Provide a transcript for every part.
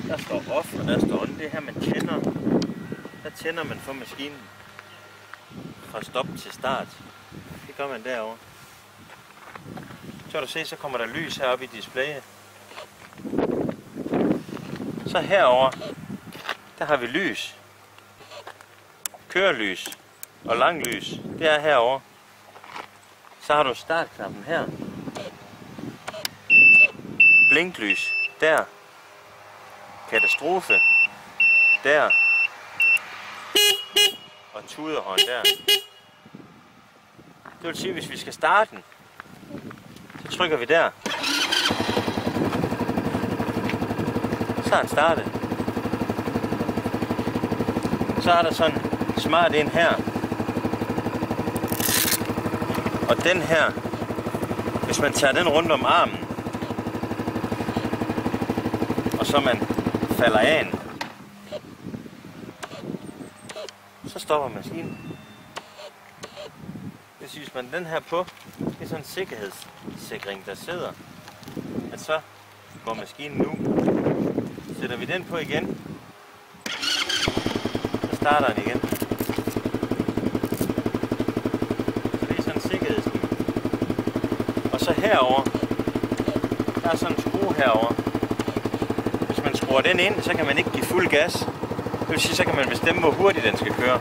Der står off, og der står on. Det her, man tænder. Der tænder man for maskinen. Fra stop til start. Det gør man derovre. Så kan du se, så kommer der lys heroppe i displayet. Så herover, der har vi lys. Kørelys og langlys. Det er herover. Så har du startknappen her. Blinklys der. Katastrofe der. Og tuderhånd der. Det vil sige, hvis vi skal starte den, så trykker vi der. Så er den startet. Så er der sådan smart ind her. Og den her, hvis man tager den rundt om armen, og så man falder af, så stopper maskinen. Hvis man den her på, det er sådan en sikkerhedssikring, der sidder, at så går maskinen nu. Sætter vi den på igen, så starter den igen. Så det er sådan en sikkerhedsting. Og så herover, der er sådan en skrue herover. Hvis man skruer den ind, så kan man ikke give fuld gas. Det vil sige, så kan man bestemme, hvor hurtigt den skal køre.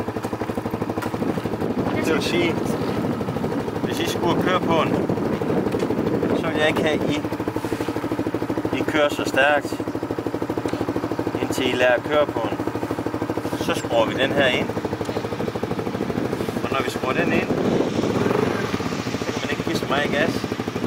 Det vil sige, hvis I skulle køre på den, så vil jeg ikke have, I kører så stærkt, indtil I lærer at køre på den. Så skruer vi den her ind. Og når vi skruer den ind, så kan man ikke give så meget gas.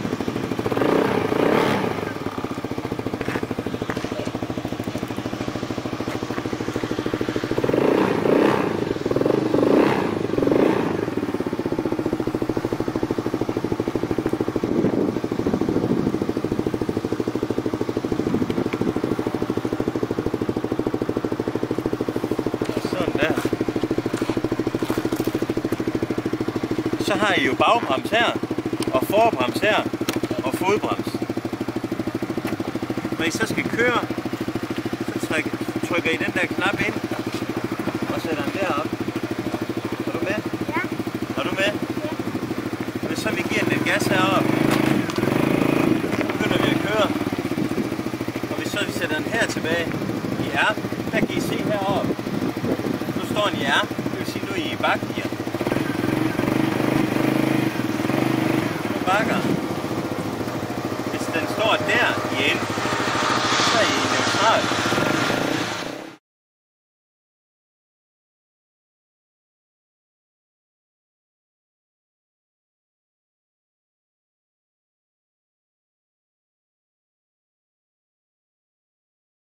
Så har I jo bagbrems her, og forbrems her, og fodbrems. Når I så skal køre, så trykker I den der knap ind, og sætter den derop. Er du med? Ja. Er du med? Ja. Hvis så vi giver den lidt gas heroppe, så begynder vi at køre. Og hvis så vi sætter den her tilbage i R, der kan I se heroppe. Nu står den i R, det vil sige nu er I i bakgear. Bakker.